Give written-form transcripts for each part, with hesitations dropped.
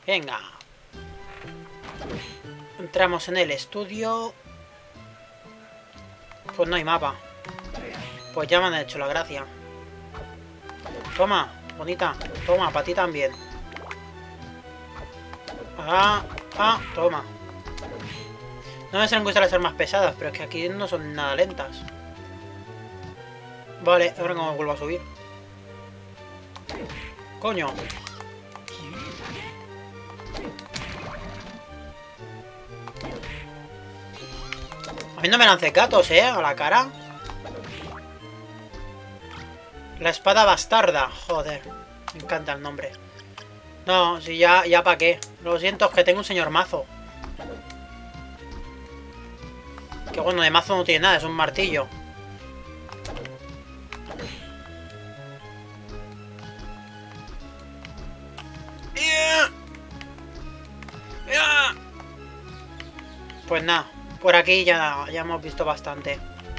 Venga. Entramos en el estudio. Pues no hay mapa. Pues ya me han hecho la gracia. Toma, bonita. Toma, para ti también. Toma. No me suelen gustar las armas pesadas, pero es que aquí no son nada lentas. Vale, ahora cómo vuelvo a subir. Coño. A mí no me lancé gatos, a la cara. La espada bastarda. Joder, me encanta el nombre. No, si ya para qué. Lo siento, es que tengo un señor mazo. Que bueno, de mazo no tiene nada, es un martillo. Pues nada, por aquí ya hemos visto bastante.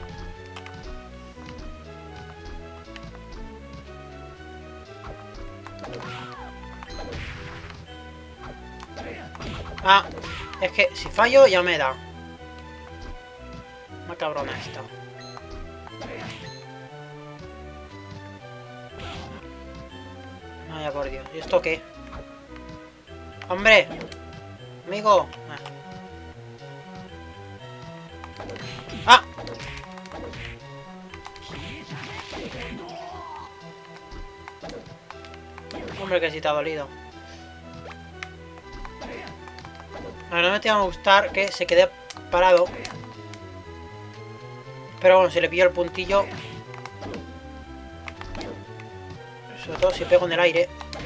Es que si fallo ya me da. Una cabrona esta. Vaya por Dios. ¿Y esto qué? ¡Hombre! Amigo. Hombre, que sí te ha dolido. No me tiene que gustar que se quede parado. Pero bueno, si le pillo el puntillo. Sobre todo si pego en el aire.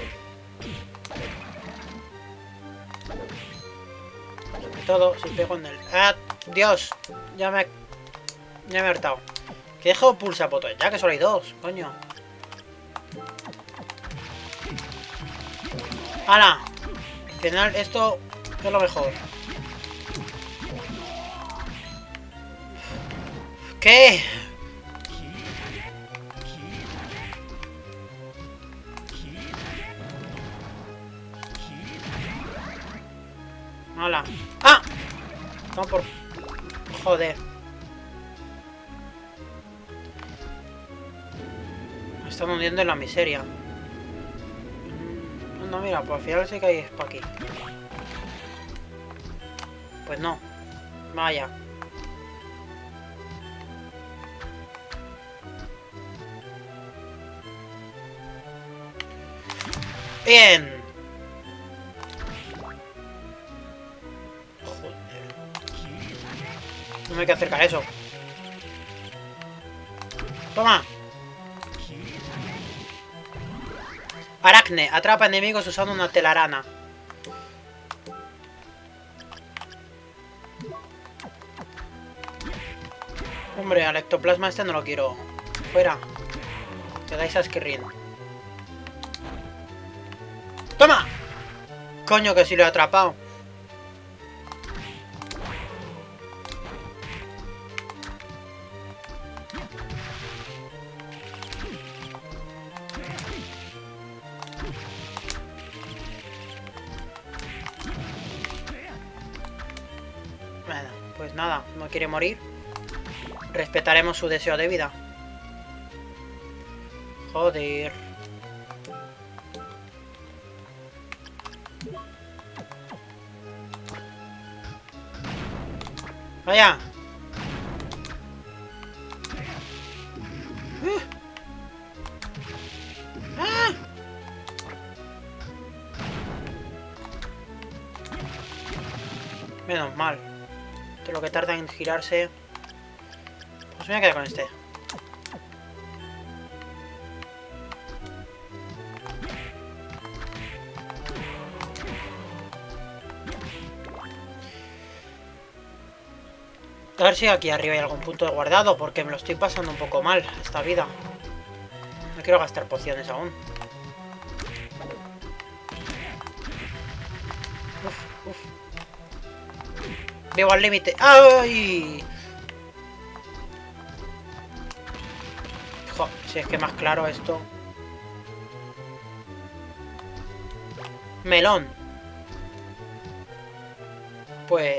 Sobre todo si pego en el... ¡Ah! ¡Dios! Ya me he hartado. Que dejo pulsabotón ya, que solo hay dos, coño. ¡Hala! Al final esto es lo mejor. ¿Qué? ¡Hala! ¡Ah! Vamos por... Joder. Me están hundiendo en la miseria. No, mira, pues al final sí que hay para aquí. Pues no. Vaya. Bien. Joder. No me hay que acercar a eso. Toma. Aracne. Atrapa enemigos usando una telaraña. Hombre, al ectoplasma este no lo quiero. Fuera. Te dais asquirrín. ¡Toma! Coño, que sí lo he atrapado. Bueno, pues nada, no quiere morir. Respetaremos su deseo de vida. Joder. Vaya. Menos mal. De lo que tarda en girarse. Pues me voy a quedar con este. A ver si aquí arriba hay algún punto de guardado, porque me lo estoy pasando un poco mal esta vida. No quiero gastar pociones aún. Uf. Vivo al límite. ¡Ay! Jo, si es que más claro esto. Melón. Pues...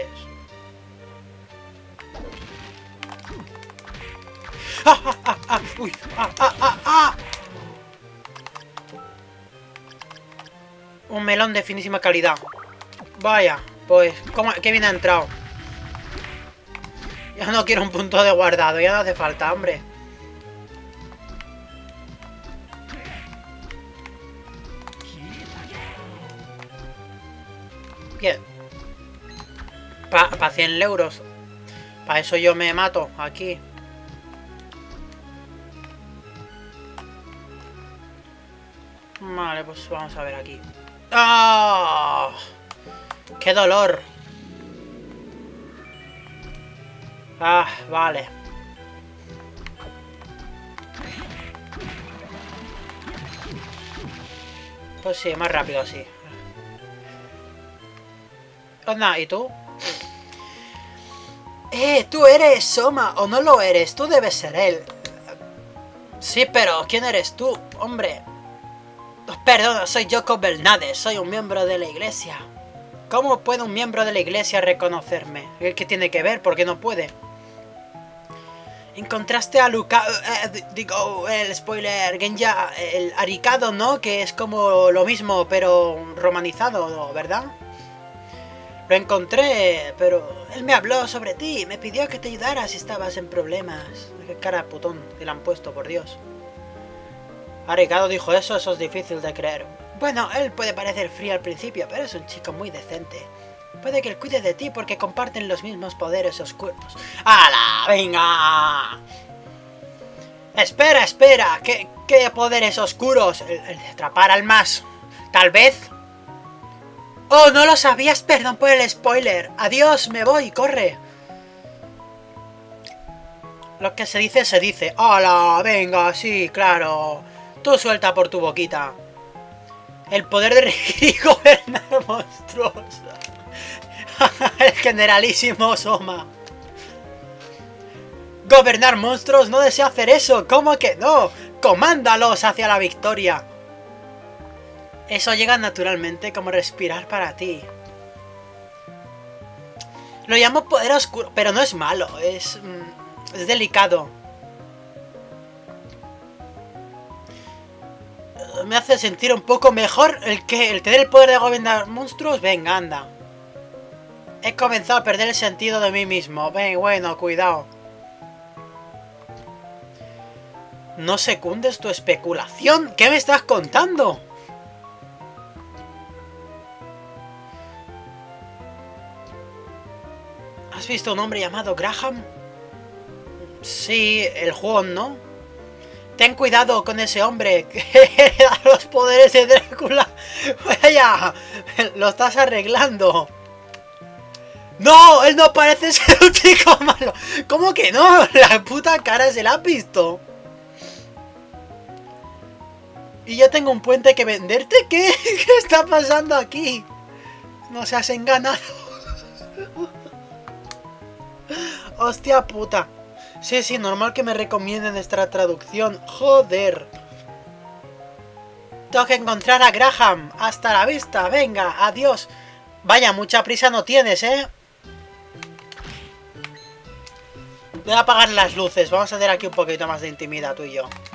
¡Ah, ah, ah, ah! ¡Uy! ¡Ah, ah, ah, ah! Un melón de finísima calidad. Vaya, pues... ¡Qué bien ha entrado! Ya no quiero un punto de guardado, ya no hace falta, hombre. Bien. Para 100 euros. Para eso yo me mato aquí. Vale, pues vamos a ver aquí. ¡Ah! ¡Qué dolor! Ah, vale. Pues sí, más rápido así. Onda, ¿y tú? ¿Tú eres Soma o no lo eres? Tú debes ser él. Sí, pero ¿quién eres tú, hombre? Perdona, soy Yoko Bernades, soy un miembro de la iglesia. ¿Cómo puede un miembro de la iglesia reconocerme? ¿Qué tiene que ver? ¿Por qué no puede? Encontraste a Luca... digo, el spoiler, Genja, el Arikado, ¿no? Que es como lo mismo, pero romanizado, ¿verdad? Lo encontré, pero él me habló sobre ti, me pidió que te ayudara si estabas en problemas. Qué cara putón que le han puesto, por Dios. Arikado dijo eso es difícil de creer. Bueno, él puede parecer frío al principio, pero es un chico muy decente. Puede que él cuide de ti porque comparten los mismos poderes oscuros. ¡Hala! ¡Venga! ¡Espera, espera! ¿Qué poderes oscuros? El de atrapar al más. ¿Tal vez? ¡Oh, no lo sabías! Perdón por el spoiler. Adiós, me voy, corre. Lo que se dice, se dice. ¡Hala! Venga, sí, claro. Tú suelta por tu boquita. El poder de regir y gobernar monstruos. El generalísimo Soma. Gobernar monstruos, no deseo hacer eso. ¿Cómo que no? Comándalos hacia la victoria. Eso llega naturalmente como respirar para ti. Lo llamo poder oscuro, pero no es malo, es delicado. Me hace sentir un poco mejor el tener el poder de gobernar monstruos. Venga, anda. He comenzado a perder el sentido de mí mismo. Ven, bueno, cuidado. No secundes tu especulación. ¿Qué me estás contando? ¿Has visto un hombre llamado Graham? Sí, el Juan, ¿no? Ten cuidado con ese hombre que da los poderes de Drácula. Vaya, lo estás arreglando. ¡No! Él no parece ser un chico malo. ¿Cómo que no? La puta cara se la ha visto. Y yo tengo un puente que venderte. ¿Qué está pasando aquí? No seas enganado. Hostia puta. Sí, normal que me recomienden esta traducción. Joder. Tengo que encontrar a Graham. Hasta la vista. Venga, adiós. Vaya, mucha prisa no tienes, ¿eh? Voy a apagar las luces. Vamos a hacer aquí un poquito más de intimidad tú y yo.